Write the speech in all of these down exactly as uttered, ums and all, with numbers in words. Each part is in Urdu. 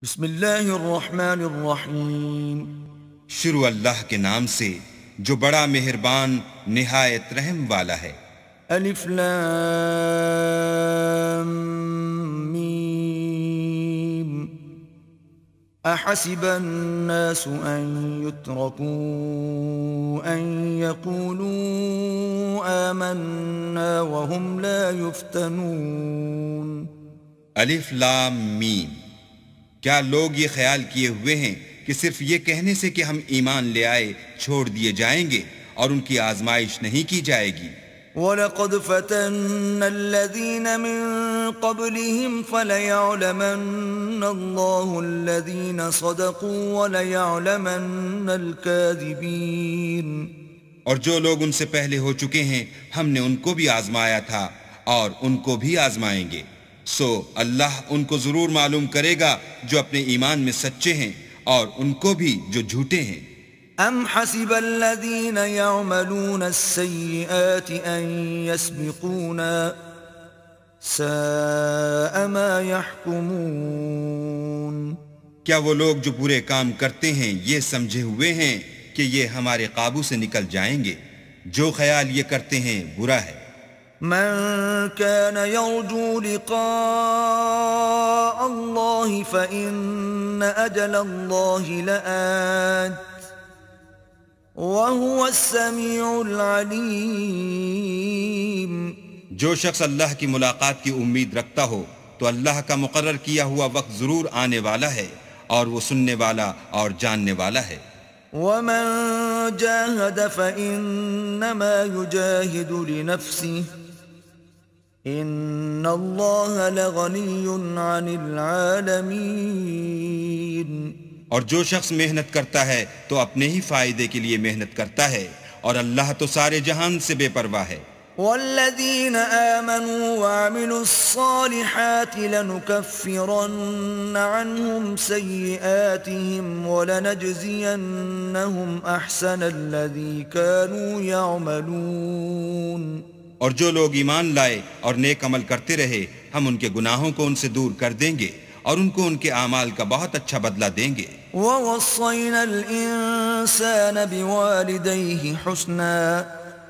بسم اللہ الرحمن الرحیم۔ شروع اللہ کے نام سے جو بڑا مہربان نہایت رحم والا ہے۔ الف لام میم۔ احسب الناس ان يتركوا ان يقولوا آمنا وهم لا يفتنون۔ الف لام میم۔ کیا لوگ یہ خیال کیے ہوئے ہیں کہ صرف یہ کہنے سے کہ ہم ایمان لے آئے چھوڑ دیے جائیں گے اور ان کی آزمائش نہیں کی جائے گی؟ وَلَقَدْ فَتَنَّ الَّذِينَ مِن قَبْلِهِمْ فَلَيَعْلَمَنَّ اللَّهُ الَّذِينَ صَدَقُوا وَلَيَعْلَمَنَّ الْكَاذِبِينَ۔ اور جو لوگ ان سے پہلے ہو چکے ہیں ہم نے ان کو بھی آزمایا تھا اور ان کو بھی آزمائیں گے، سو اللہ ان کو ضرور معلوم کرے گا جو اپنے ایمان میں سچے ہیں اور ان کو بھی جو جھوٹے ہیں۔ ام حسب الذین یعملون السیئات ان یسبقونا ساء ما یحکمون۔ کیا وہ لوگ جو برے کام کرتے ہیں یہ سمجھے ہوئے ہیں کہ یہ ہمارے قابو سے نکل جائیں گے؟ جو خیال یہ کرتے ہیں برا ہے۔ من كان يرجو لقاء الله فإن أجل الله لآت وهو السميع العليم۔ جو شخص اللہ کی ملاقات کی امید رکھتا ہو تو اللہ کا مقرر کیا ہوا وقت ضرور آنے والا ہے اور وہ سننے والا اور جاننے والا ہے۔ ومن جاهد فإنما يجاهد لنفسه ان اللہ لغنی عن العالمین۔ اور جو شخص محنت کرتا ہے تو اپنے ہی فائدے کے لیے محنت کرتا ہے اور اللہ تو سارے جہان سے بے پرواہ ہے۔ والذین آمنوا وعملوا الصالحات لنکفرن عنهم سیئاتهم ولنجزینهم احسن الذی كانوا يعملون۔ اور جو لوگ ایمان لائے اور نیک عمل کرتے رہے ہم ان کے گناہوں کو ان سے دور کر دیں گے اور ان کو ان کے اعمال کا بہت اچھا بدلہ دیں گے۔ وَوَصَّيْنَا الْإِنسَانَ بِوَالِدَيْهِ حُسْنًا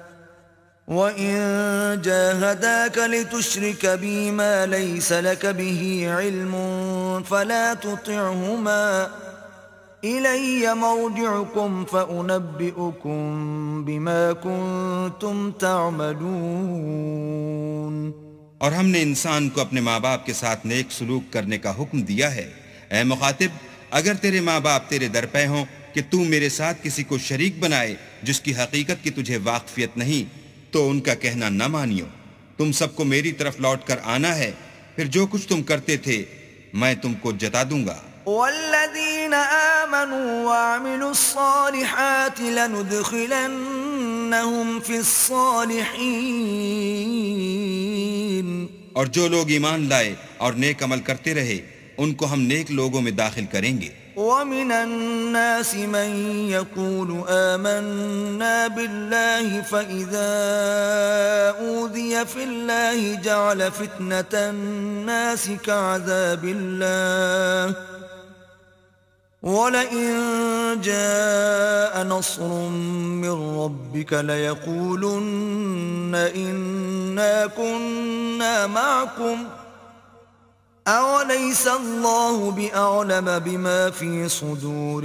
وَإِن جَاهَدَاكَ لِتُشْرِكَ بِي مَا لَيْسَ لَكَ بِهِ عِلْمٌ فَلَا تُطِعْهُمَا إِلَيَّ مَرْجِعُكُمْ فَأُنَبِّئُكُمْ بِمَا كُنْتُمْ تَعْمَلُونَ۔ اور ہم نے انسان کو اپنے ماں باپ کے ساتھ نیک سلوک کرنے کا حکم دیا ہے۔ اے مخاطب، اگر تیرے ماں باپ تیرے در پہ ہوں کہ تو میرے ساتھ کسی کو شریک بنائے جس کی حقیقت کی تجھے واقفیت نہیں تو ان کا کہنا نہ مانیو۔ تم سب کو میری طرف لوٹ کر آنا ہے، پھر جو کچھ تم کرتے تھے میں تم کو جتا دوں گا۔ والذین آمنوا وعملوا الصالحات لندخلنهم فی الصالحین۔ اور جو لوگ ایمان لائے اور نیک عمل کرتے رہے ان کو ہم نیک لوگوں میں داخل کریں گے۔ ومن الناس من يقول آمنا بالله فإذا أوذي في الله جعل فتنة الناس كعذاب الله وَلَئِن جَاءَ نَصْرٌ مِّن رَّبِّكَ لَيَقُولُنَّ إِنَّا كُنَّا مَعَكُمْ أَوَلَيْسَ اللَّهُ بِأَعْلَمَ بِمَا فِي صُدُورِ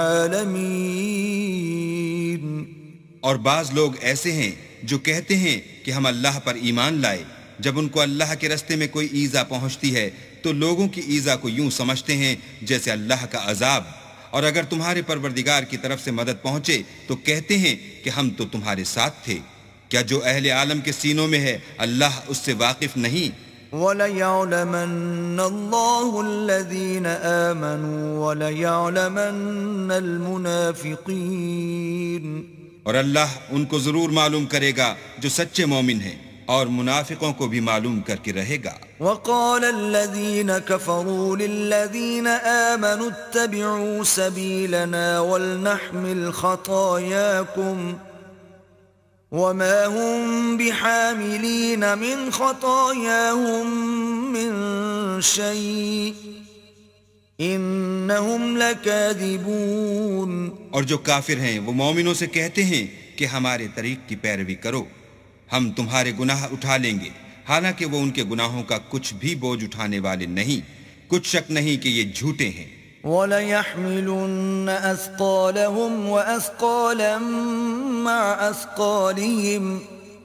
الْعَالَمِينَ۔ اور بعض لوگ ایسے ہیں جو کہتے ہیں کہ ہم اللہ پر ایمان لائے، جب ان کو اللہ کے رستے میں کوئی ایذا پہنچتی ہے تو لوگوں کی ایذا کو یوں سمجھتے ہیں جیسے اللہ کا عذاب، اور اگر تمہارے پروردگار کی طرف سے مدد پہنچے تو کہتے ہیں کہ ہم تو تمہارے ساتھ تھے۔ کیا جو اہل عالم کے سینوں میں ہے اللہ اس سے واقف نہیں؟ وَلَيَعْلَمَنَّ اللَّهُ الَّذِينَ آمَنُوا وَلَيَعْلَمَنَّ الْمُنَافِقِينَ۔ اور اللہ ان کو ضرور معلوم کرے گا جو سچے مومن ہیں اور منافقوں کو بھی معلوم کر کے رہے گا۔ وَقَالَ الَّذِينَ كَفَرُوا لِلَّذِينَ آمَنُوا اتَّبِعُوا سَبِيلَنَا وَلْنَحْمِلْ خَطَايَاكُمْ وَمَا هُمْ بِحَامِلِينَ مِنْ خَطَايَاهُمْ مِنْ شَيْءٍ إنهم لكاذبون. اور جو کافر ہیں وہ مومنوں سے کہتے ہیں کہ ہمارے طریق کی پیروی کرو، ہم تمہارے گناہ اٹھا لیں گے، حالانکہ وہ ان کے گناہوں کا کچھ بھی بوجھ اٹھانے والے نہیں، کچھ شک نہیں کہ یہ جھوٹے ہیں۔ وَلَيَحْمِلُنَّ أَثْقَالَهُمْ وَأَثْقَالًا مَعَ أَثْقَالِهِمْ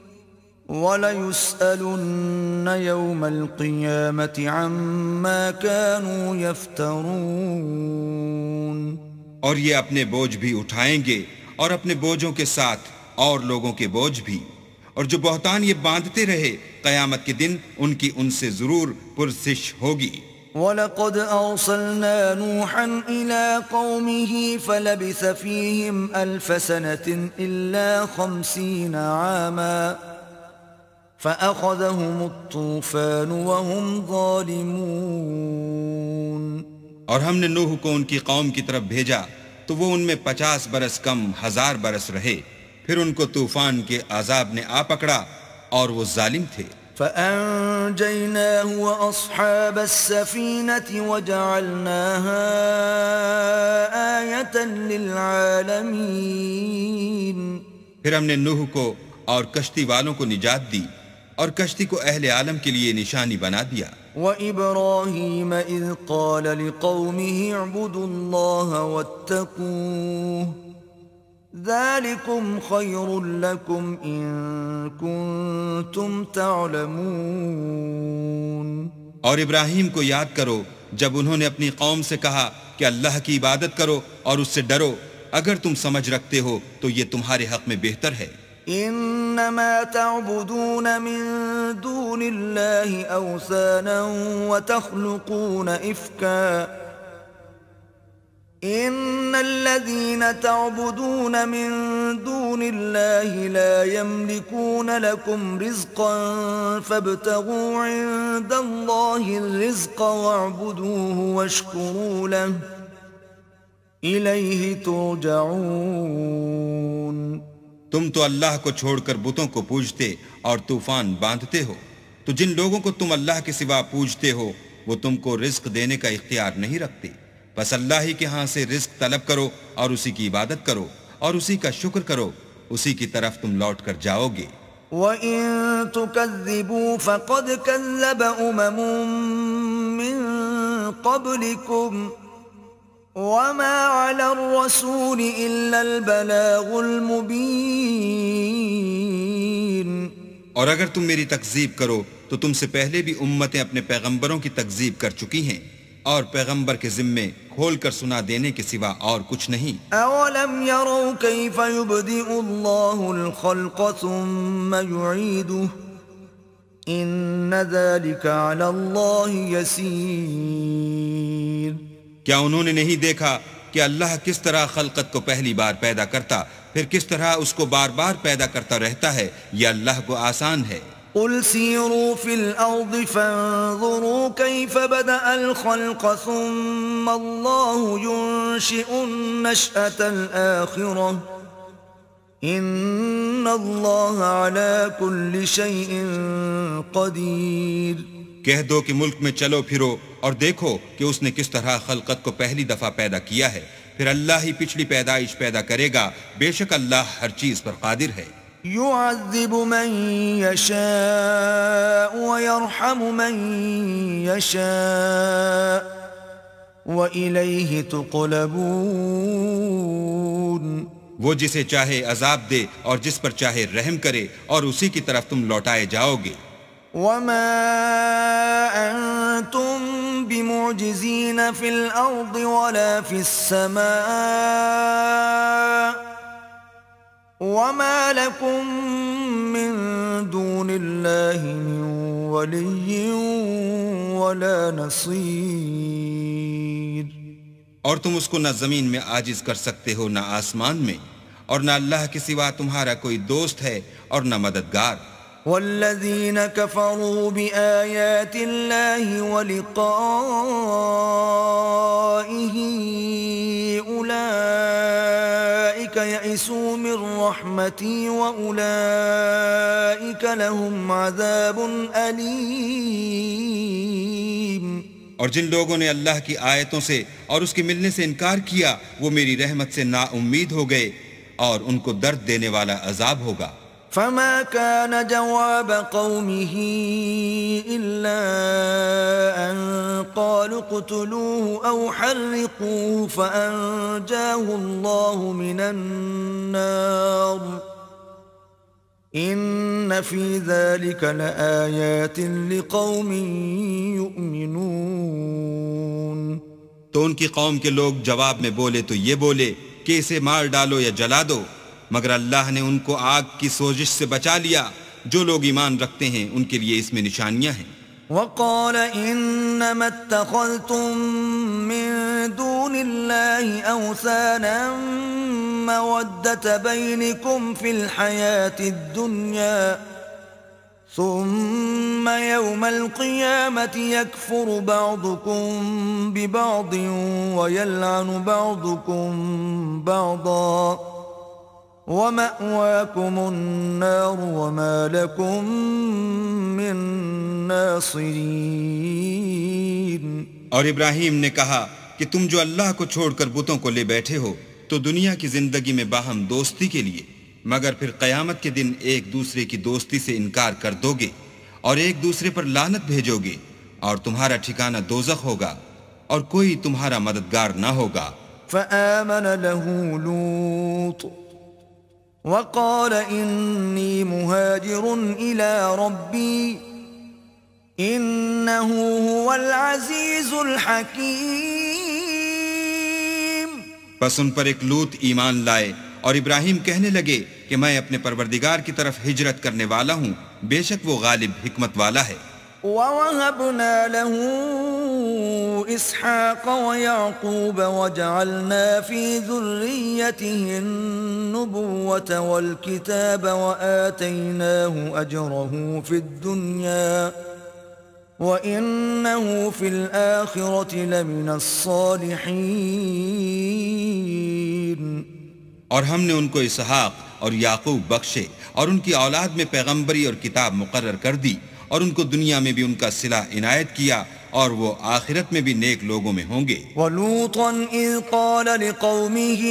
وَلَيُسْأَلُنَّ يَوْمَ الْقِيَامَةِ عَمَّا كَانُوا يَفْتَرُونَ۔ اور یہ اپنے بوجھ بھی اٹھائیں گے اور اپنے بوجھوں کے ساتھ اور لوگوں کے بوجھ بھی، اور جو بہتان یہ باندھتے رہے قیامت کے دن ان کی ان سے ضرور پرسش ہوگی۔ وَلَقَدْ أَرْسَلْنَا نُوحًا إِلَىٰ قَوْمِهِ فَلَبِثَ فِيهِمْ أَلْفَ سَنَةٍ إِلَّا خَمْسِينَ عَامًا فَأَخَذَهُمُ الطُّوفَانُ وَهُمْ ظَالِمُونَ۔ اور ہم نے نوح کو ان کی قوم کی طرف بھیجا تو وہ ان میں پچاس برس کم ہزار برس رہے، پھر ان کو طوفان کے عذاب نے آ پکڑا اور وہ ظالم تھے۔ فَأَنجَيْنَاهُ وَأَصْحَابَ السَّفِينَةِ وَجَعَلْنَاهَا آيَةً لِلْعَالَمِينَ۔ پھر ہم نے نوح کو اور کشتی والوں کو نجات دی اور کشتی کو اہل عالم کے لیے نشانی بنا دیا۔ وَإِبْرَاهِيمَ إِذْ قَالَ لِقَوْمِهِ اعْبُدُوا اللَّهَ وَاتَّقُوهُ ذَلِكُمْ خَيْرٌ لَكُمْ إِن كُنتُمْ تَعْلَمُونَ۔ اور ابراہیم کو یاد کرو جب انہوں نے اپنی قوم سے کہا کہ اللہ کی عبادت کرو اور اس سے ڈرو، اگر تم سمجھ رکھتے ہو تو یہ تمہارے حق میں بہتر ہے۔ انما تعبدون من دون الله اوثانا وتخلقون افكا ان الذين تعبدون من دون الله لا يملكون لكم رزقا فابتغوا عند الله الرزق واعبدوه واشكروا له اليه ترجعون۔ تم تو اللہ کو چھوڑ کر بتوں کو پوجتے اور طوفان باندھتے ہو، تو جن لوگوں کو تم اللہ کے سوا پوجتے ہو وہ تم کو رزق دینے کا اختیار نہیں رکھتے، بس اللہ ہی کے ہاں سے رزق طلب کرو اور اسی کی عبادت کرو اور اسی کا شکر کرو، اسی کی طرف تم لوٹ کر جاؤ گے۔ وَإِن تُكَذِّبُوا فَقَدْ كَذَّبَ أُمَمٌ مِّن قَبْلِكُمْ وَمَا عَلَى الرَّسُولِ إِلَّا الْبَلَاغُ الْمُبِينُ۔ اور اگر تم میری تکذیب کرو تو تم سے پہلے بھی امتیں اپنے پیغمبروں کی تکذیب کر چکی ہیں، اور پیغمبر کے ذمے کھول کر سنا دینے کے سوا اور کچھ نہیں۔ أَوَلَمْ يَرَوْا كَيْفَ يُبْدِئُ اللَّهُ الْخَلْقَ ثُمَّ يُعِيدُهُ إِنَّ ذَلِكَ عَلَى اللَّهِ يَسِيرٌ۔ کیا انہوں نے نہیں دیکھا کہ اللہ کس طرح خلقت کو پہلی بار پیدا کرتا پھر کس طرح اس کو بار بار پیدا کرتا رہتا ہے؟ یہ اللہ کو آسان ہے۔ قُلْ سِيرُوا فِي الْأَرْضِ فَانظُرُوا كَيْفَ بَدَأَ الْخَلْقَ ثُمَّ اللَّهُ يُنشِئُ النَّشْأَةَ الْآخِرَةَ إِنَّ اللَّهَ عَلَى كُلِّ شَيْءٍ قَدِيرٌ۔ کہہ دو کہ ملک میں چلو پھرو اور دیکھو کہ اس نے کس طرح خلقت کو پہلی دفعہ پیدا کیا ہے، پھر اللہ ہی پچھلی پیدائش پیدا کرے گا، بے شک اللہ ہر چیز پر قادر ہے۔ يعذب من يشاء ويرحم من يشاء وإليه تقلبون۔ وہ جسے چاہے عذاب دے اور جس پر چاہے رحم کرے اور اسی کی طرف تم لوٹائے جاؤ گے۔ وما أنتم بمعجزين في الأرض ولا في السماء وما لكم من دون الله من ولي ولا نصير۔ اور تم اس کو نہ زمین میں عاجز کر سکتے ہو نہ آسمان میں، اور نہ اللہ کے سوا تمہارا کوئی دوست ہے اور نہ مددگار۔ والذين كفروا بآيات الله ولقائه أولئك يئسوا من رحمتي وأولئك لهم عذاب أليم۔ اور جن لوگوں نے اللہ کی آیتوں سے اور اس کے ملنے سے انکار کیا وہ میری رحمت سے نا امید ہو گئے اور ان کو درد دینے والا عذاب ہوگا۔ فما كان جواب قومه إلا أن قالوا اقتلوه أو حرقوه فأنجاه الله من النار إن في ذلك لآيات لقوم يؤمنون۔ تو ان کی قوم کے لوگ جواب میں بولے تو یہ بولے کہ اسے مار ڈالو یا جلا دو، مگر اللہ نے ان کو آگ کی سوزش سے بچا لیا۔ جو لوگ ایمان رکھتے ہیں ان کے لیے اس میں نشانیاں ہیں۔ وقال انما اتخذتم من دون الله اوثانا مودة بينكم في الحياة الدنيا ثم يوم القيامة يكفر بعضكم ببعض ويلعن بعضكم بعضا وَمَأْوَاكُمُ النَّارُ وَمَا لَكُم مِّن نَّاصِرِينَ۔ اور ابراہیم نے کہا کہ تم جو اللہ کو چھوڑ کر بتوں کو لے بیٹھے ہو تو دنیا کی زندگی میں باہم دوستی کے لیے، مگر پھر قیامت کے دن ایک دوسرے کی دوستی سے انکار کر دو گے اور ایک دوسرے پر لعنت بھیجو گے، اور تمہارا ٹھکانہ دوزخ ہوگا اور کوئی تمہارا مددگار نہ ہوگا۔ فآمن له لوط وقال إني مهاجر إلى ربي إنه هو العزيز الحكيم۔ پس ان پر ایک لوط ایمان لائے اور ابراہیم کہنے لگے کہ میں اپنے پروردگار کی طرف ہجرت کرنے والا ہوں، بے شک وہ غالب حکمت والا ہے۔ وَوَهَبْنَا لَهُ إِسْحَاقَ وَيَعْقُوبَ وَجَعَلْنَا فِي ذُرِّيَّتِهِ النُّبُوَّةَ وَالْكِتَابَ وَآتَيْنَاهُ أَجْرَهُ فِي الدُّنْيَا وَإِنَّهُ فِي الْآخِرَةِ لَمِنَ الصَّالِحِينَ۔ اور ہم نے ان کو اسحاق اور یعقوب بخشے اور ان کی اولاد میں پیغمبری اور کتاب مقرر کر دی، اور ان کو دنیا میں بھی ان کا صلہ عنایت کیا، اور وہ آخرت میں بھی نیک لوگوں میں ہوں گے۔ وَلُوطًا إِذْ قَالَ لِقَوْمِهِ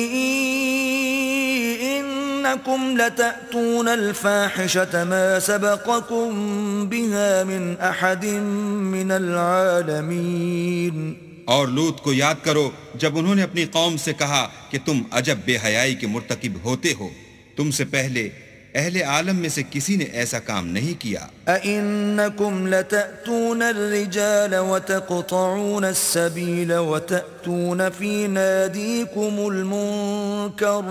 إِنَّكُمْ لَتَأْتُونَ الْفَاحِشَةَ مَا سَبَقَكُمْ بِهَا مِنْ أَحَدٍ مِّنَ الْعَالَمِينَ۔ اور لوط کو یاد کرو جب انہوں نے اپنی قوم سے کہا کہ تم عجب بے حیائی کے مرتکب ہوتے ہو، تم سے پہلے اہل عالم میں سے کسی نے ایسا کام نہیں کیا۔ أَإِنَّكُمْ لَتَأْتُونَ الرِّجَالَ وَتَقْطَعُونَ السَّبِيلَ وَتَأْتُونَ فِي نَادِيكُمُ الْمُنكَرَ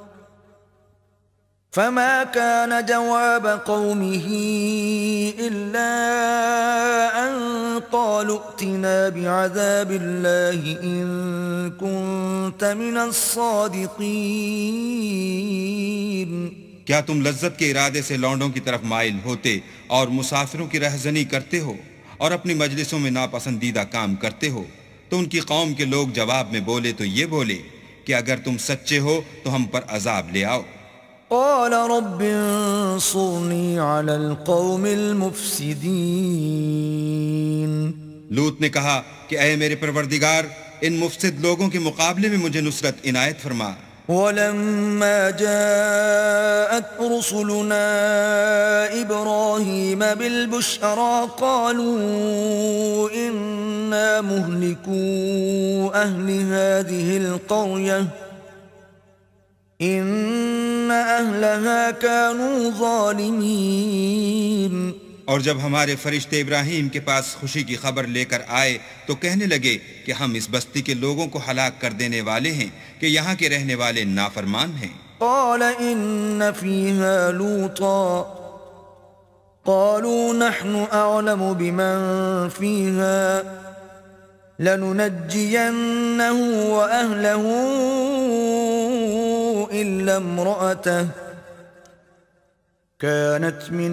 فَمَا كَانَ جَوَابَ قَوْمِهِ إِلَّا أَن قَالُوا ائْتِنَا بِعَذَابِ اللَّهِ إِن كُنتَ مِنَ الصَّادِقِينَ۔ کیا تم لذت کے ارادے سے لونڈوں کی طرف مائل ہوتے اور مسافروں کی رہزنی کرتے ہو اور اپنی مجلسوں میں ناپسندیدہ کام کرتے ہو؟ تو ان کی قوم کے لوگ جواب میں بولے تو یہ بولے کہ اگر تم سچے ہو تو ہم پر عذاب لے آؤ۔ قال رب انصرنی علی القوم المفسدین۔ لوط نے کہا کہ اے میرے پروردگار، ان مفسد لوگوں کے مقابلے میں مجھے نصرت عنایت فرما۔ وَلَمَّا جَاءَتْ رُسُلُنَا إِبْرَاهِيمَ بِالْبُشْرَى قَالُوا إِنَّا مُهْلِكُو أَهْلِ هَذِهِ الْقَرْيَةِ إِنَّ أَهْلَهَا كَانُوا ظَالِمِينَ۔ اور جب ہمارے فرشتے ابراہیم کے پاس خوشی کی خبر لے کر آئے تو کہنے لگے کہ ہم اس بستی کے لوگوں کو ہلاک کر دینے والے ہیں کہ یہاں کے رہنے والے نافرمان ہیں۔ قال إن فيها لوطا قالوا نحن أعلم بمن فيها لننجينه وأهله إلا امرأته كانت من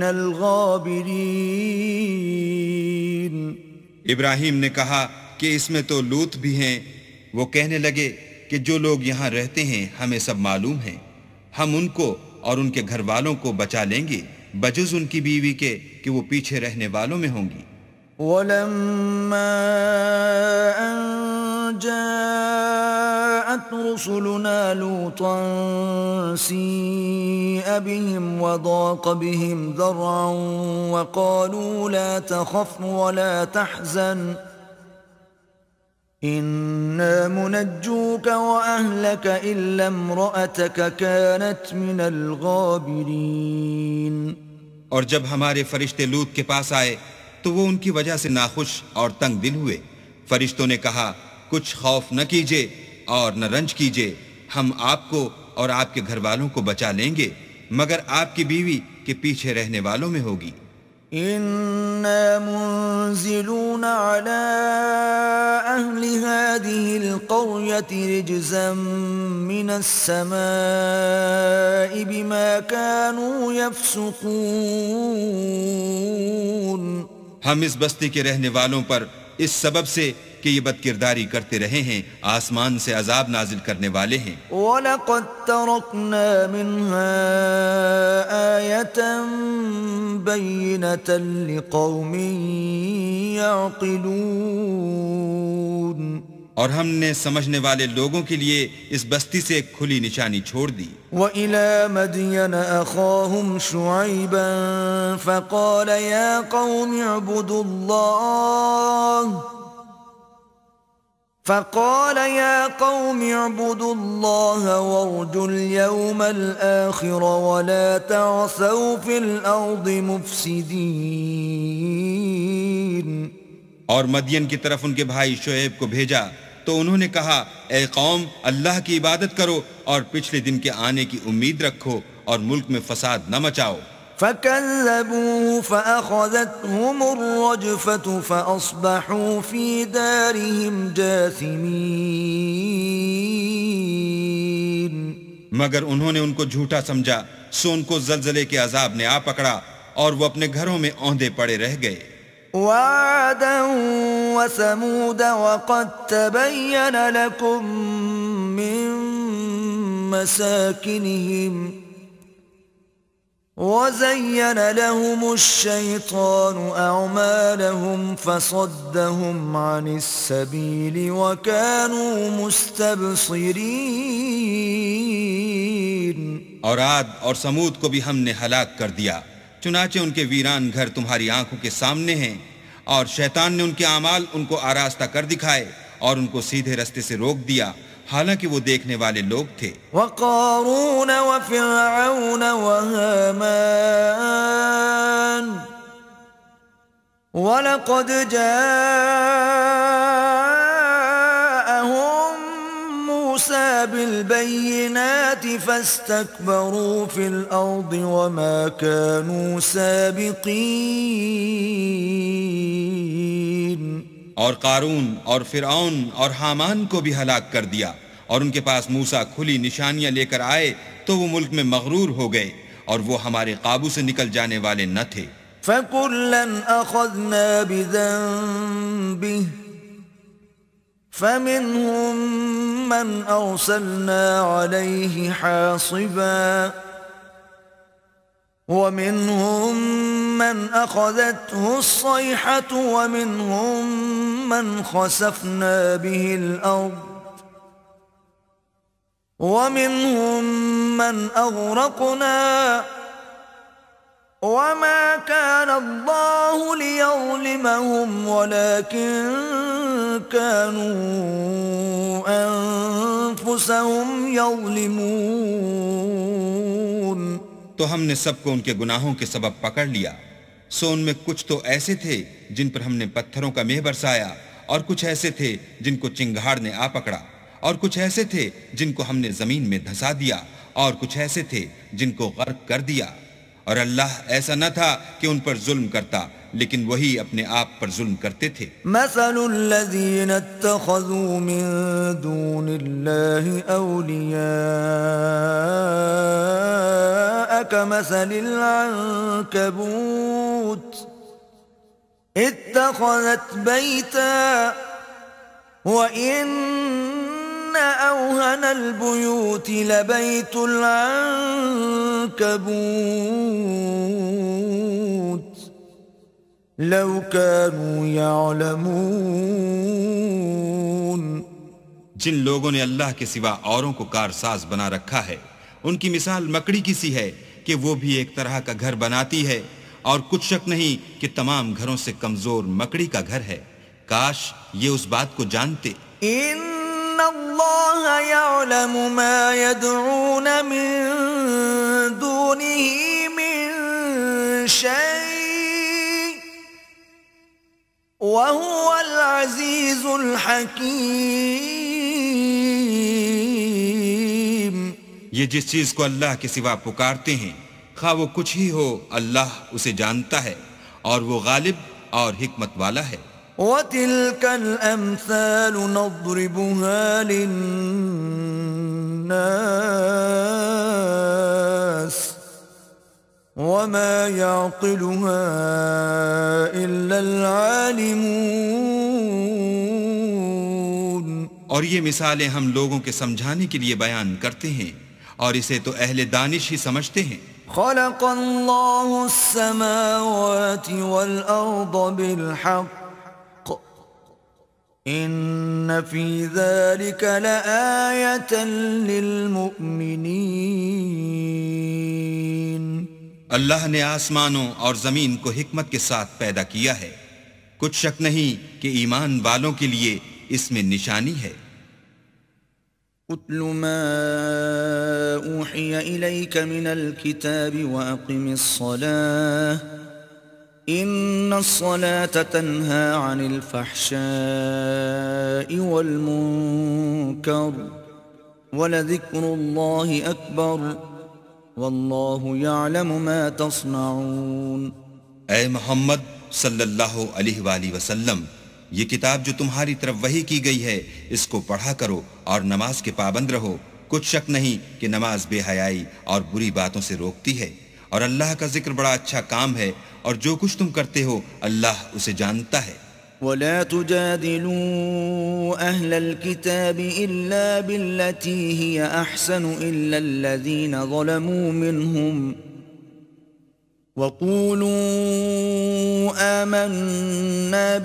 الغابرين۔ ابراہیم نے کہا کہ اس میں تو لوط بھی ہیں۔ وہ کہنے لگے کہ جو لوگ یہاں رہتے ہیں ہمیں سب معلوم ہیں، ہم ان کو اور ان کے گھر والوں کو بچا لیں گے بجز ان کی بیوی کے کہ وہ پیچھے رہنے والوں میں ہوں گی۔ ولما أن جاءت رسلنا لوطا سيء بهم وضاق بهم ذرعا وقالوا لا تخف ولا تحزن إنا منجوك وأهلك إلا امرأتك كانت من الغابرين. اور جب ہمارے فرشتے لوط کے پاس آئے تو وہ ان کی وجہ سے ناخوش اور تنگ دل ہوئے. فرشتوں نے کہا کچھ خوف نہ کیجے اور نہ رنج کیجے، ہم آپ کو اور آپ کے گھر والوں کو بچا لیں گے مگر آپ کی بیوی کے پیچھے رہنے والوں میں ہوگی. إنا منزلون على أهل هذه القرية رجزا من السماء بما كانوا يفسقون. ہم اس بستی کے رہنے والوں پر اس سبب سے کہ یہ بدکرداری کرتے رہے ہیں آسمان سے عذاب نازل کرنے والے ہیں. وَلَقَدْ تَرَكْنَا مِنْهَا آيَةً بَيِّنَةً لِقَوْمٍ يَعْقِلُونَ. اور ہم نے سمجھنے والے لوگوں کے لیے اس بستی سے ایک کھلی نشانی چھوڑ دی. وَإِلَى مَدْيَنَ أَخَاهُمْ شُعَيْبًا فَقَالَ يَا قَوْمِ اعْبُدُوا اللَّهَ فقال يا قوم اعبدوا الله وارجوا اليوم الآخر ولا تعثوا في الأرض مفسدين. اور مدین کی طرف ان کے بھائی شعیب کو بھیجا تو انہوں نے کہا اے قوم اللہ کی عبادت کرو اور پچھلے دن کے آنے کی امید رکھو اور ملک میں فساد نہ مچاؤ. فكذبوه فأخذتهم الرجفة فأصبحوا في دارهم جاثمين. مگر انہوں نے ان کو جھوٹا سمجھا سو ان کو زلزلے کے عذاب نے آ پکڑا اور وہ اپنے گھروں میں اوندے پڑے رہ گئے. وعادا وثمود وقد تبين لكم من مساكنهم وزين لهم الشيطان أعمالهم فصدهم عن السبيل وكانوا مستبصرين. اور عاد اور سمود کو بھی ہم نے ہلاک کر دیا چنانچہ ان کے ویران گھر تمہاری آنکھوں کے سامنے ہیں اور شیطان نے ان کے اعمال ان کو آراستہ کر دکھائے اور ان کو سیدھے رستے سے روک دیا حالانکہ وہ دیکھنے والے لوگ تھے. وقارون وفرعون وهامان ولقد جاءهم موسى بالبينات فاستكبروا في الأرض وما كانوا سابقين. اور قارون اور فرعون اور حامان کو بھی ہلاک کر دیا اور ان کے پاس موسیٰ کھلی نشانیاں لے کر آئے تو وہ ملک میں مغرور ہو گئے اور وہ ہمارے قابو سے نکل جانے والے نہ تھے. فَكُلًّا أَخَذْنَا بِذَنبِهِ فَمِنْهُمْ مَنْ أَرْسَلْنَا عَلَيْهِ حَاصِبًا وَمِنْهُمْ مَنْ أَخَذَتْهُ الصَّيْحَةُ وَمِنْهُمْ مَنْ خَسَفْنَا بِهِ الْأَرْضَ وَمِنْهُمْ مَنْ أَغْرَقْنَا وَمَا كَانَ اللَّهُ لِيَظْلِمَهُمْ وَلَكِنْ كَانُوا أَنفُسَهُمْ يَظْلِمُونَ. تو ہم نے سب کو ان کے گناہوں کے سبب پکڑ لیا سو ان میں کچھ تو ایسے تھے جن پر ہم نے پتھروں کا مہ برسایا اور کچھ ایسے تھے جن کو چنگھاڑ نے آ پکڑا اور کچھ ایسے تھے جن کو ہم نے زمین میں دھسا دیا اور کچھ ایسے تھے جن کو غرق کر دیا. اور اللہ ایسا نہ تھا کہ ان پر ظلم کرتا لیکن وہی اپنے آپ پر ظلم کرتے تھے. مثل الذين اتخذوا من دون الله أولياء كمثل العنكبوت اتخذت بيتا وإن أوهن البيوت لبيت العنكبوت لو كانوا يعلمون جن لوگوں نے اللہ کے سوا اوروں کو کارساز بنا رکھا ہے ان کی مثال مکڑی کی سی ہے کہ وہ بھی ایک طرح کا گھر بناتی ہے اور کچھ شک نہیں کہ تمام گھروں سے کمزور مکڑی کا گھر ہے. کاش یہ اس بات کو جانتے. ان اللہ یعلم ما يدعون من دونه من شيء وهو العزیز الحکیم. یہ جس چیز کو اللہ کے سوا پکارتے ہیں خواہ وہ کچھ ہی ہو اللہ اسے جانتا ہے اور وہ غالب اور حکمت والا ہے. وَتِلْكَ الْأَمْثَالُ نَضْرِبُهَا لِلنَّاسِ وَمَا يَعْقِلُهَا إِلَّا الْعَالِمُونَ. اور یہ مثالیں ہم لوگوں کے سمجھانے کے لیے بیان کرتے ہیں اور اسے تو اہل دانش ہی سمجھتے ہیں. خلق اللہ السماوات والارض بالحق ان فی ذلك لآیة للمؤمنین. اللہ نے آسمانوں اور زمین کو حکمت کے ساتھ پیدا کیا ہے. کچھ شک نہیں کہ ایمان والوں کے لیے اس میں نشانی ہے. اتل ما اوحی الیک من الكتاب واقم الصلاة ان الصلاة تنہى عن الفحشاء والمنکر ولذکر اللہ اکبر واللہ یعلم ما تصنعون. اے محمد صلی اللہ علیہ وآلہ وسلم، یہ کتاب جو تمہاری طرف وحی کی گئی ہے اس کو پڑھا کرو اور نماز کے پابند رہو. کچھ شک نہیں کہ نماز بے حیائی اور بری باتوں سے روکتی ہے اور اللہ کا ذکر بڑا اچھا کام ہے اور جو کچھ تم کرتے ہو اللہ اسے جانتا ہے. ولا تجادلوا اهل الكتاب الا بالتي هي احسن الا الذين ظلموا منهم وقولوا آمنا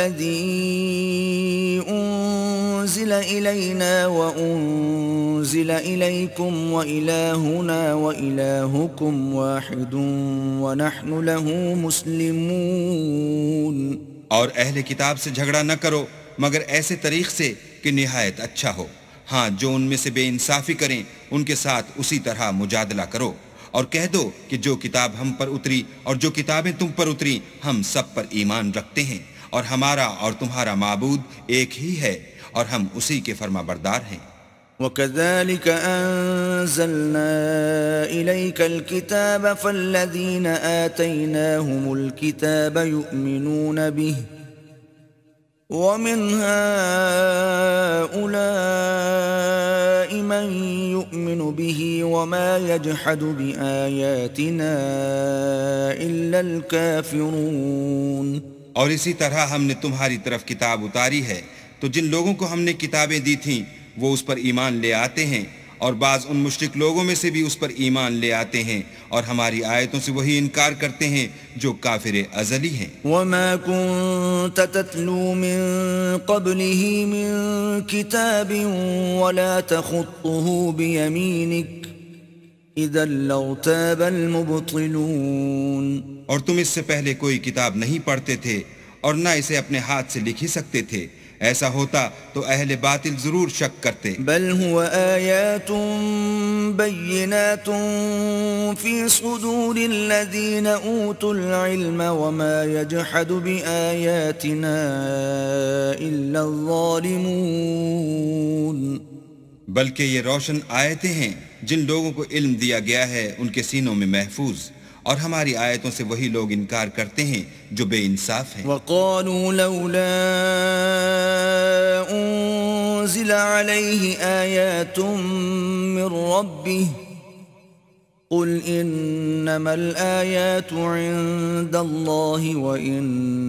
بالذي أنزل إلينا وأنزل إليكم وإلهنا وإلهكم واحد ونحن له مسلمون. اور اہل کتاب سے جھگڑا نہ کرو مگر ایسے طریق سے کہ نہایت اچھا ہو. ہاں جو ان میں سے بے انصافی کریں ان کے ساتھ اسی طرح مجادلہ کرو اور کہہ دو کہ جو کتاب ہم پر اتری اور جو کتابیں تم پر اتری ہم سب پر ایمان رکھتے ہیں اور ہمارا اور تمہارا معبود ایک ہی ہے اور ہم اسی کے فرما بردار ہیں. وَكَذَلِكَ أَنزَلْنَا إِلَيْكَ الْكِتَابَ فَالَّذِينَ آتَيْنَاهُمُ الْكِتَابَ يُؤْمِنُونَ بِهِ وَمِنْ هَؤُلَاءِ مَنْ يُؤْمِنُ بِهِ وَمَا يَجْحَدُ بِآيَاتِنَا إِلَّا الْكَافِرُونَ. اور اسی طرح ہم نے تمہاری طرف کتاب اتاری ہے تو جن لوگوں کو ہم نے کتابیں دی تھیں وہ اس پر ایمان لے آتے ہیں اور بعض ان مشرک لوگوں میں سے بھی اس پر ایمان لے آتے ہیں اور ہماری آیتوں سے وہی انکار کرتے ہیں جو کافر ازلی ہیں. وَمَا كُنْتَ تَتْلُو مِن قَبْلِهِ مِن كِتَابٍ وَلَا تَخُطُّهُ بِيَمِينِكَ إِذًا لَّارْتَابَ الْمُبْطِلُونَ. اور تم اس سے پہلے کوئی کتاب نہیں پڑھتے تھے اور نہ اسے اپنے ہاتھ سے لکھ ہی سکتے تھے. ایسا ہوتا تو اہل باطل ضرور شک کرتے. بل هو آیات بینات فی صدور الذین اوتوا العلم وما یجحد بآیاتنا الا الظالمون. بلکہ یہ روشن آیتیں ہیں جن لوگوں کو علم دیا گیا ہے ان کے سینوں میں محفوظ اور ہماری آیتوں سے وہی لوگ انکار کرتے ہیں جو بے انصاف ہیں. وَقَالُوا لَوْلَا أُنزِلَ عَلَيْهِ آيَاتٌ مِّن رَّبِّهِ قُلْ إِنَّمَا الْآيَاتُ عِندَ اللَّهِ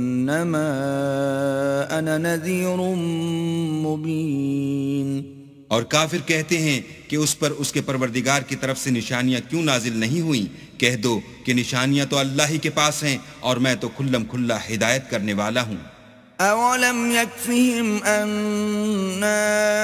وَإِنَّمَا أَنَا نَذِيرٌ مُّبِينٌ. اور کافر کہتے ہیں کہ اس پر اس کے پروردگار کی طرف سے نشانیاں کیوں نازل نہیں ہوئیں؟ کہہ دو کہ نشانیاں تو اللہ ہی کے پاس ہیں اور میں تو کھلم کھلا ہدایت کرنے والا ہوں۔ أَوَلَمْ يَكْفِهِمْ أَنَّا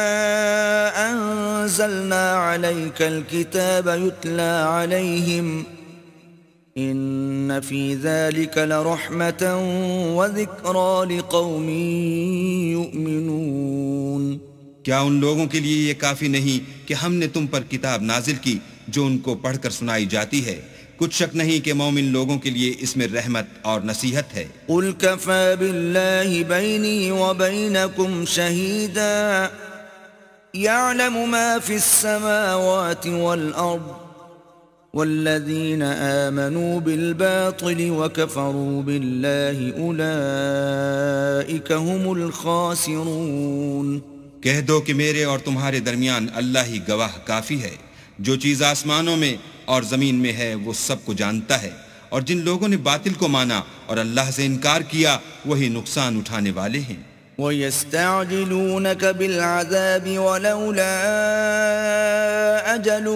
أَنزَلْنَا عَلَيْكَ الْكِتَابَ يُتْلَى عَلَيْهِمْ إِنَّ فِي ذَلِكَ لَرَحْمَةً وَذِكْرَى لِقَوْمٍ يُؤْمِنُونَ۔ کیا ان لوگوں کے لیے یہ کافی نہیں کہ ہم نے تم پر کتاب نازل کی جو ان کو پڑھ کر سنائی جاتی ہے؟ کچھ شک نہیں کہ مومن لوگوں کے لیے اس میں رحمت اور نصیحت ہے۔ قُلْ كَفَى بِاللَّهِ بَيْنِي وَبَيْنَكُمْ شَهِيدًا يَعْلَمُ مَا فِي السَّمَاوَاتِ وَالْأَرْضِ وَالَّذِينَ آمَنُوا بِالْبَاطِلِ وَكَفَرُوا بِاللَّهِ أُولَئِكَ هُمُ الْخَاسِرُونَ۔ کہہ دو کہ میرے اور تمہارے درمیان اللہ ہی گواہ کافی ہے، جو چیز آسمانوں میں اور زمین میں ہے وہ سب کو جانتا ہے، اور جن لوگوں نے باطل کو مانا اور اللہ سے انکار کیا وہی نقصان اٹھانے والے ہیں۔ وَيَسْتَعْجِلُونَكَ بِالْعَذَابِ وَلَوْلَا أَجَلٌ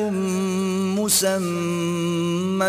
مُّسَمًّى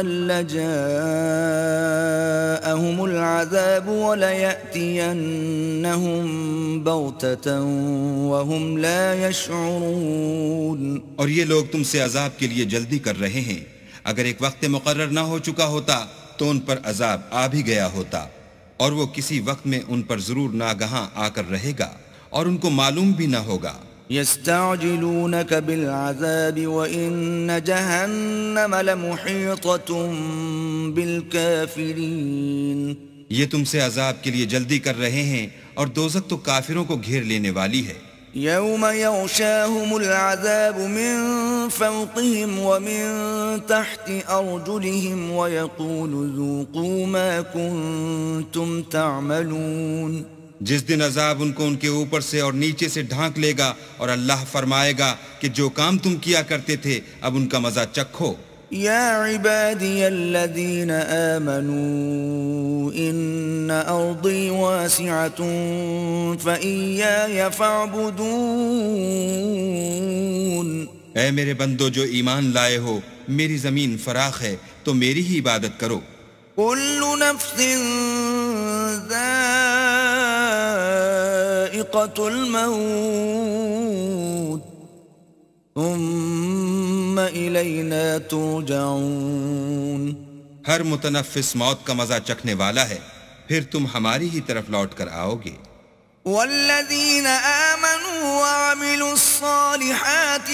لَّجَاءَهُمُ الْعَذَابُ وَلَيَأْتِيَنَّهُم بَغْتَةً وَهُمْ لَا يَشْعُرُونَ۔ اور یہ لوگ تم سے عذاب کے لیے جلدی کر رہے ہیں، اگر ایک وقت مقرر نہ ہو چکا ہوتا تو ان پر عذاب آ بھی گیا ہوتا، اور وہ کسی وقت میں ان پر ضرور ناگہاں آ کر رہے گا اور ان کو معلوم بھی نہ ہوگا۔ يَسْتَعْجِلُونَكَ بِالْعَذَابِ وَإِنَّ جَهَنَّمَ لَمُحِيطَةٌ بِالْكَافِرِينَ۔ یہ تم سے عذاب کے لیے جلدی کر رہے ہیں اور دوزخ تو کافروں کو گھیر لینے والی ہے۔ يَوْمَ يَغْشَاهُمُ الْعَذَابُ مِنْ فَوْقِهِمْ وَمِنْ تَحْتِ أَرْجُلِهِمْ وَيَقُولُ ذُوقُوا مَا كُنْتُمْ تَعْمَلُونَ۔ جس دن عذاب ان کو ان کے اوپر سے اور نیچے سے ڈھانک لے گا اور اللہ فرمائے گا کہ جو کام تم کیا کرتے تھے اب ان کا مزہ چکھو۔ يَا عِبَادِيَ الَّذِينَ آمَنُوا إِنَّ أَرْضِي وَاسِعَةٌ فَإِيَّايَ فَاعْبُدُونِ۔ اے میرے بندو جو ایمان لائے ہو، میری زمین فراخ ہے تو میری ہی عبادت کرو۔ كُلُّ نَفْسٍ ذَائِقَةُ الْمَوْتِ ثُمَّ إِلَيْنَا تُرْجَعُونَ۔ ہر متنفس موت کا مزہ چکھنے والا ہے، پھر تم ہماری ہی طرف لوٹ کر آؤ گے۔ وَالَّذِينَ آمَنُوا وَعَمِلُوا الصَّالِحَاتِ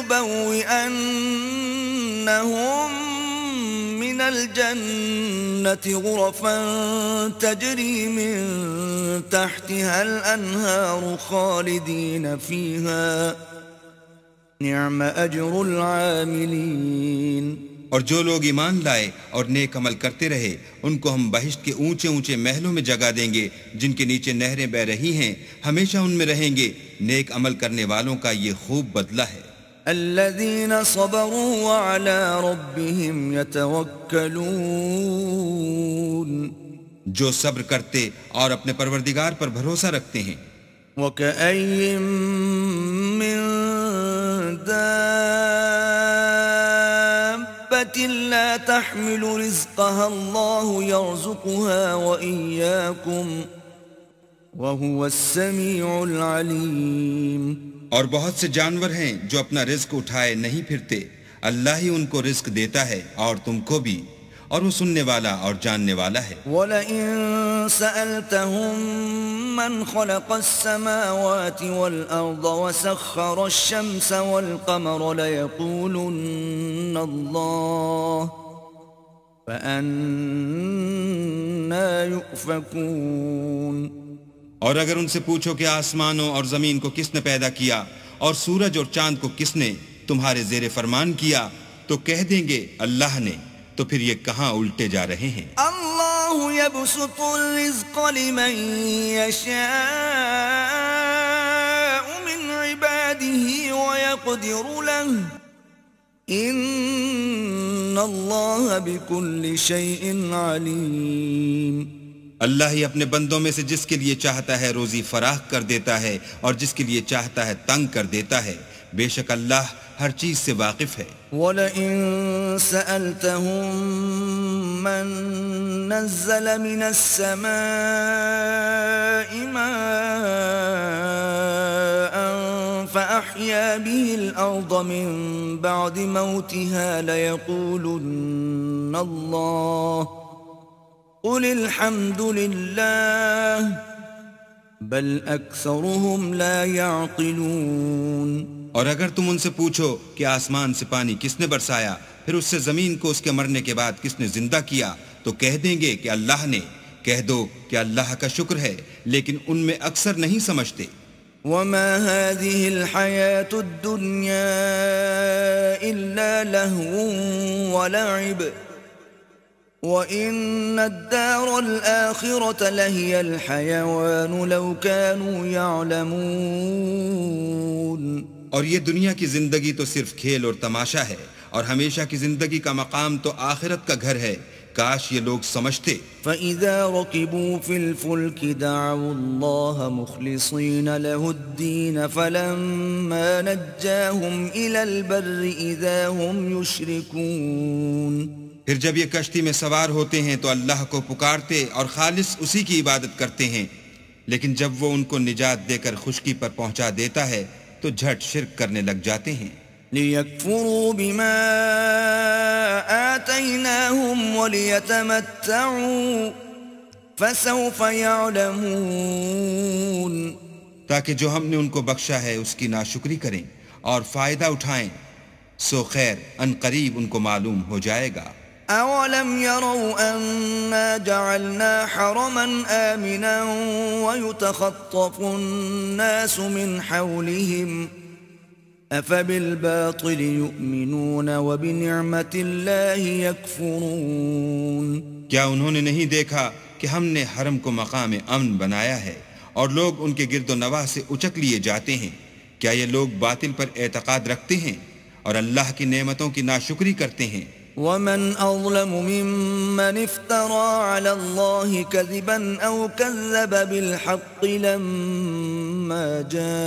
لَنُبَوِّئَنَّهُم مِّنَ الْجَنَّةِ غُرَفًا تَجْرِي مِن تَحْتِهَا الْأَنْهَارُ خَالِدِينَ فِيهَا نِعْمَ أَجْرُ الْعَامِلِينَ۔ اور جو لوگ ایمان لائے اور نیک عمل کرتے رہے ان کو ہم بہشت کے اونچے اونچے محلوں میں جگہ دیں گے جن کے نیچے نہریں بہ رہی ہیں، ہمیشہ ان میں رہیں گے۔ نیک عمل کرنے والوں کا یہ خوب بدلہ ہے۔ الذين صبروا وعلى ربهم يتوكلون۔ جو صبر کرتے اور اپنے پروردگار پر بھروسہ رکھتے ہیں۔ وكأي من دابة لا تحمل رزقها الله يرزقها وإياكم وهو السميع العليم۔ اور بہت سے جانور ہیں جو اپنا رزق اٹھائے نہیں پھرتے، اللہ ہی ان کو رزق دیتا ہے اور تم کو بھی، اور وہ سننے والا اور جاننے والا ہے۔ وَلَئِن سَأَلْتَهُم مَّنْ خَلَقَ السَّمَاوَاتِ وَالْأَرْضَ وَسَخَّرَ الشَّمْسَ وَالْقَمَرَ لَيَقُولُنَّ اللَّهُ فَأَنَّىٰ يُؤْفَكُونَ۔ اور اگر ان سے پوچھو کہ آسمانوں اور زمین کو کس نے پیدا کیا اور سورج اور چاند کو کس نے تمہارے زیر فرمان کیا تو کہہ دیں گے اللہ نے، تو پھر یہ کہاں الٹے جا رہے ہیں۔ اللہ یبسط الرزق لمن یشاء من عباده ویقدر له ان اللہ بكل شیء علیم۔ اللہ ہی اپنے بندوں میں سے جس کے لیے چاہتا ہے روزی فراخ کر دیتا ہے اور جس کے لیے چاہتا ہے تنگ کر دیتا ہے، بے شک اللہ ہر چیز سے واقف ہے۔ وَلَئِن سَأَلْتَهُم مَّن نَّزَّلَ مِنَ السَّمَاءِ مَاءً فَأَحْيَا بِهِ الْأَرْضَ مِن بَعْدِ مَوْتِهَا لَيَقُولُنَّ اللَّهُ قُلِ الْحَمْدُ لِلَّهِ بل اکثرهم لا يعقلون۔ اور اگر تم ان سے پوچھو کہ آسمان سے پانی کس نے برسایا، پھر اس سے زمین کو اس کے مرنے کے بعد کس نے زندہ کیا، تو کہہ دیں گے کہ اللہ نے۔ کہہ دو کہ اللہ کا شکر ہے، لیکن ان میں اکثر نہیں سمجھتے۔ وما هذه الحياة الدنيا إلا لهو ولعب وَإِنَّ الدَّارَ الْآخِرَةَ لَهِيَ الْحَيَوَانُ لَوْ كَانُوا يَعْلَمُونَ۔ اور یہ دنیا کی زندگی تو صرف کھیل اور تماشا ہے، اور ہمیشہ کی زندگی کا مقام تو آخرت کا گھر ہے، کاش یہ لوگ سمجھتے۔ فَإِذَا رَكِبُوا فِي الْفُلْكِ دَعَوُا اللَّهَ مُخْلِصِينَ لَهُ الدِّينَ فَلَمَّا نَجَّاهُمْ إِلَى الْبَرِّ إِذَا هُمْ يُشْرِكُونَ۔ پھر جب یہ کشتی میں سوار ہوتے ہیں تو اللہ کو پکارتے اور خالص اسی کی عبادت کرتے ہیں، لیکن جب وہ ان کو نجات دے کر خشکی پر پہنچا دیتا ہے تو جھٹ شرک کرنے لگ جاتے ہیں۔ لِيَكْفُرُوا بِمَا آتَيْنَاهُمْ وَلِيَتَمَتَّعُوا فَسَوْفَ يَعْلَمُونَ۔ تاکہ جو ہم نے ان کو بخشا ہے اس کی ناشکری کریں اور فائدہ اٹھائیں، سو خیر ان قریب ان کو معلوم ہو جائے گا۔ أَوَلَمْ يَرَوْا أَنَّا جَعَلْنَا حَرَمًا آمِنًا وَيُتَخَطَّفُ النَّاسُ مِنْ حَوْلِهِمْ أَفَبِالْبَاطِلِ يُؤْمِنُونَ وَبِنِعْمَةِ اللَّهِ يَكْفُرُونَ۔ کیا انہوں نے نہیں دیکھا کہ ہم نے حرم کو مقام امن بنایا ہے اور لوگ ان کے گرد و نواح سے اچک لیے جاتے ہیں؟ کیا یہ لوگ باطل پر اعتقاد رکھتے ہیں اور اللہ کی نعمتوں کی ناشکری کرتے ہیں؟ وَمَنْ أَظْلَمُ مِمَّنِ افْتَرَى عَلَى اللَّهِ كَذِبًا أَوْ كَذَّبَ بِالْحَقِّ لَمَّا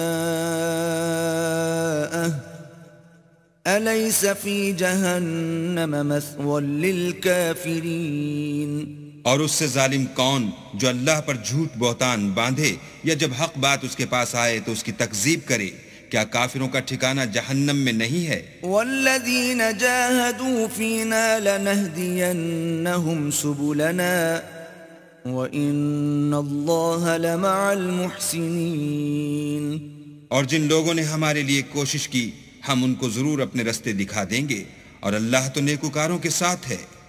جَاءَهُ أَلَيْسَ فِي جَهَنَّمَ مَثْوًى لِلْكَافِرِينَ۔ اور اس سے ظالم کون جو اللہ پر جھوٹ بہتان باندھے یا جب حق بات اس کے پاس آئے تو اس کی تکذیب کرے؟ کیا کافروں کا ٹھکانہ جہنم میں نہیں ہے؟ والذین جاہدوا فینا لنہدینہم سبلنا وَإِنَّ اللَّهَ لَمَعَ الْمُحْسِنِينَ۔ اور جن لوگوں نے ہمارے لیے کوشش کی ہم ان کو ضرور اپنے رستے دکھا دیں گے، اور اللہ تو نیکوکاروں کے ساتھ ہے۔